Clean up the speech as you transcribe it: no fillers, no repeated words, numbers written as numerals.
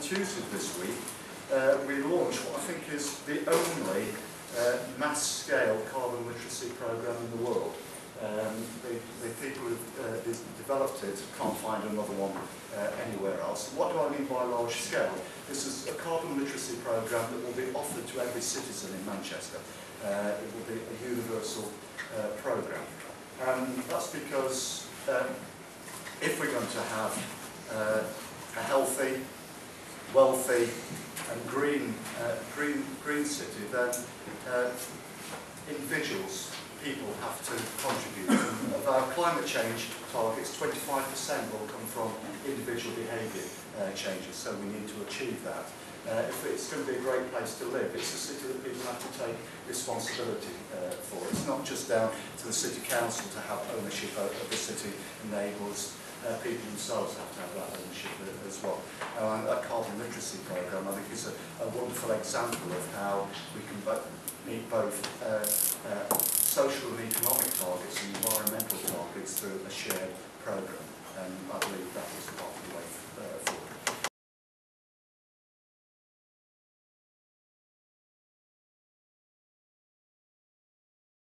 Tuesday this week, we launched what I think is the only mass-scale carbon literacy programme in the world. The people who developed it can't find another one anywhere else. What do I mean by large scale? This is a carbon literacy programme that will be offered to every citizen in Manchester. It will be a universal programme. That's because if we're going to have a healthy, wealthy and green city, then individuals, people have to contribute. And of our climate change targets, 25% will come from individual behaviour changes, so we need to achieve that. If it's going to be a great place to live, it's a city that people have to take responsibility for. It's not just down to the city council to have ownership of the city and neighbours. People themselves have to have that ownership as well. A carbon literacy programme, I think, is a wonderful example of how we can meet both social and economic targets and environmental targets through a shared programme. And I believe that was the